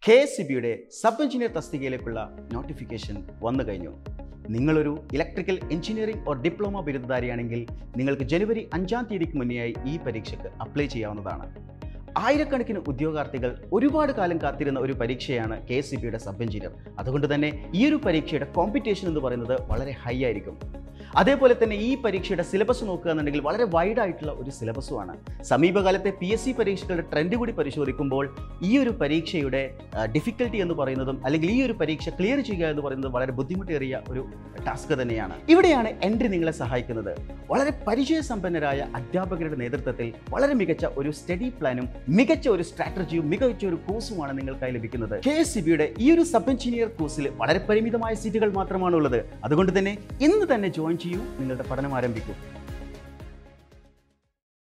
KSEBയുടെ sub engineer തസ്തികയിലേക്കുള്ള notification വന്നു കഴിഞ്ഞു. നിങ്ങളൊരു ഇലക്ട്രിക്കൽ എഞ്ചിനീയറിംഗ് ഓർ ഡിപ്ലോമ ബിരുദധാരിയാണെങ്കിൽ നിങ്ങൾക്ക് ജനുവരി 5-ാം തീയതിക്ക് മുന്നെയായി ഈ പരീക്ഷയ്ക്ക് അപ്ലൈ ചെയ്യാവുന്നതാണ്. ആയിരക്കണക്കിന് ഉദ്യോഗാർത്ഥികൾ ഒരുപാട് കാലം കാത്തിരുന്ന ഒരു പരീക്ഷയാണ് KSEBയുടെ സബ് എഞ്ചിനീയർ. അതുകൊണ്ട് തന്നെ ഈ ഒരു പരീക്ഷയുടെ കോമ്പറ്റീഷൻ എന്ന് പറയുന്നത് വളരെ ഹൈ ആയിരിക്കും. അതേപോലെ തന്നെ ഈ പരീക്ഷയുടെ സിലബസ് നോക്കുകയാണെന്നുണ്ടെങ്കിൽ വളരെ വൈഡ് ആയിട്ടുള്ള ഒരു സിലബസുമാണ്. സമീപകാലത്തെ PSC പരീക്ഷകളുടെ ട്രെൻഡ് കൂടി പരിശോധിക്കുമ്പോൾ ഈ ഒരു പരീക്ഷയുടെ ഡിഫിക്കൽട്ടി എന്ന് പറയുന്നതും അല്ലെങ്കിൽ ഈ ഒരു പരീക്ഷ ക്ലിയർ ചെയ്യുക എന്ന് പറയുന്നത് വളരെ ബുദ്ധിമുട്ടേറിയ ഒരു ടാസ്ക് തന്നെയാണ്. ഇവിടെയാണ് എൻട്രി നിങ്ങളെ സഹായിക്കുന്നത്. വളരെ പരിചയസമ്പന്നരായ അധ്യാപകരുടെ നേതൃത്വത്തിൽ വളരെ മികച്ച ഒരു സ്റ്റഡി പ്ലാനും മികച്ച ഒരു സ്ട്രാറ്റജിയും മികച്ച ഒരു കോഴ്സുമാണ് നിങ്ങൾക്കായി ലഭിക്കുന്നത്. KSEBയുടെ ഈ ഒരു സബ് എഞ്ചിനീയർ കോഴ്സിൽ വളരെ പരിമിതമായ സീറ്റുകൾ മാത്രമാണ് ഉള്ളത്. അതുകൊണ്ട് തന്നെ ഇന്ന് തന്നെ ജോയിൻ ചെയ്യൂ, നിങ്ങളുടെ പഠനം ആരംഭിക്കൂ.